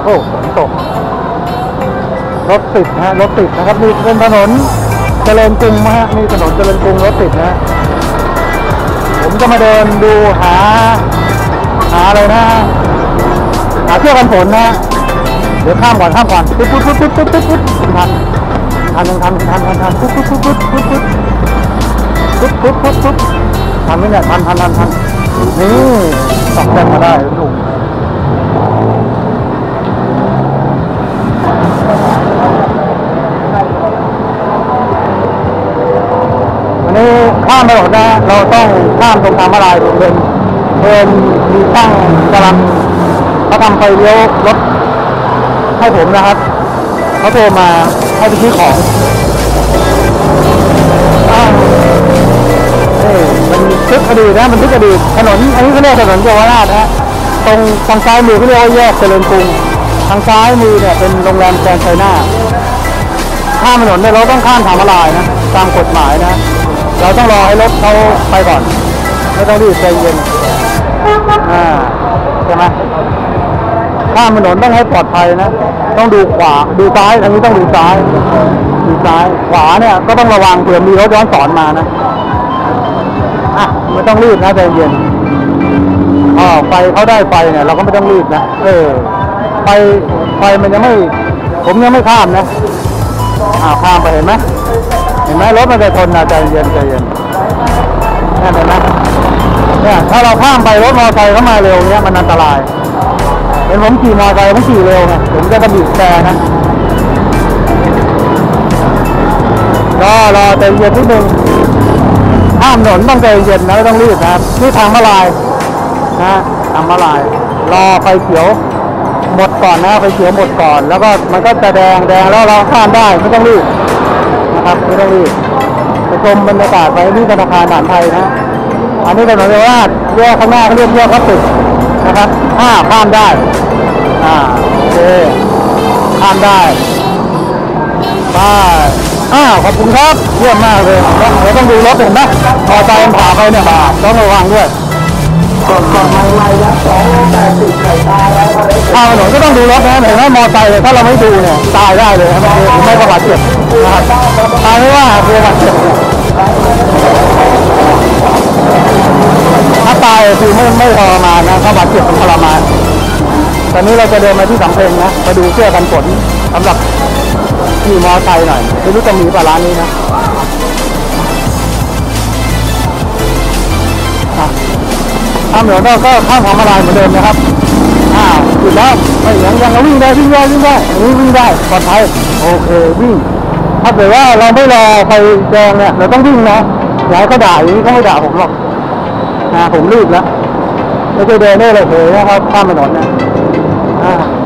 อ้ฝนตกรถติดฮะรถติดนะครับนี่เป็นถนนเจริญกรุงฮะนี่ถนนเจริญกรุงรถติดนะผมจะมาเดินดูหาอะไรนะหาเที่ยวกันฝนนะเดี๋ยวข้ามก่อนปุ๊บปุ๊บปุ๊บปุ๊บปุ๊บปุ๊บปุ๊บทันปุ๊บปุ๊บปุ๊บปุ๊บปุ๊บปุ๊บปุ๊บปุ๊บปุ๊บปุ๊บทันไหมเนี่ยทันนี่สับแต้มมาได้ลูกอันนี้ข้ามไปหมดนะเราต้องข้ามตรงทางมาลายเป็นมีตั้งกำลังเขาทำไฟเลี้ยวรถให้ผมนะครับเขาโทรมาให้ไปซื้อของมันทึกอดีตนะมันทึกอดีตถนนอันนี้เขาเรียกถนนเยาวราชนะตรงทางซ้ายมือเขาเรียกว่าแยกเจริญกรุงทางซ้ายมือเนี่ยเป็นโรงแรมแกรนด์ไชน่าข้ามถนนเนี่ยเราต้องข้ามทางมาลายนะตามกฎหมายนะเราต้องรอให้รถเขาไปก่อนไม่ต้องรีบใจเย็นใช่ไหมข้ามถนนต้องให้ปลอดภัยนะต้องดูขวาดูซ้ายทางนี้ต้องดูซ้ายขวาเนี่ยก็ต้องระวังเผื่อมีรถย้อนสอนมานะไม่ต้องรีบนะใจเย็นไฟเขาได้ไฟเนี่ยเราก็ไม่ต้องรีบนะไฟมันยังไม่ผมยังไม่ข้ามนะข้ามไปเห็นไหมรถมันจะทนนะใจเย็นนี่เห็นไหมเนี่ยถ้าเราข้ามไปรถมอเตอร์ไซค์เข้ามาเร็วเนี้ยมันอันตรายเห็นผมขี่มอเตอร์ไซค์ผมขี่เร็วไงผมจะกระบีบแต่นะก็รอใจเย็นนิดนึงข้ามถนนต้องใจเย็นนะไม่ต้องรีบนะครับนี่ทางมาลายนะทางมาลายรอไฟเขียวหมดก่อนนะไฟเขียวหมดก่อนแล้วก็มันก็จะแดงแล้วเราข้ามได้ไม่ต้องรีบนะครับไม่ต้องรีบไปชมบรรยากาศไปที่ธนาคารทหารไทยนะอันนี้ถนนเยาวราชแยกข้างหน้าเขาเรียกแยกพลาสติกนะครับข้ามได้โอเคข้ามได้ขอบคุณครับเยี่ยมมากเลยเราต้องดูรถเห็นไหมพอใจมันผ่าไปเนี่ยต้องระวังด้วยข้ามถนนก็ต้องดูรถนะเห็นไหมมอไซค์เลยถ้าเราไม่ดูเนี่ยตายได้เลยไม่ประบาดเจ็บนะครับตายไม่ว่าประบาดเจ็บถ้าตายคือไม่ทรมานนะถ้าบาดเจ็บเป็นทรมานตอนนี้เราจะเดินมาที่สำเพ็งนะไปดูเสื้อกันฝนสำหรับขี่มอไซค์หน่อยไม่รู้จะมีป่ะร้านนี้นะข้ามถนนก็ข้ามทางมาลายเหมือนเดิมนะครับหยุดแล้วยังวิ่งได้วิ่งได้ปลอดภัยโอเควิ่งถ้าเกิดว่าเราไม่รอไฟแดงเนี่ยเราต้องวิ่งนะอย่าให้เขาด่าอย่างนี้เขาไม่ด่าผมหรอกผมรีบแล้วไม่ใช่เดินได้เลยนะครับข้ามถนนเนี่ย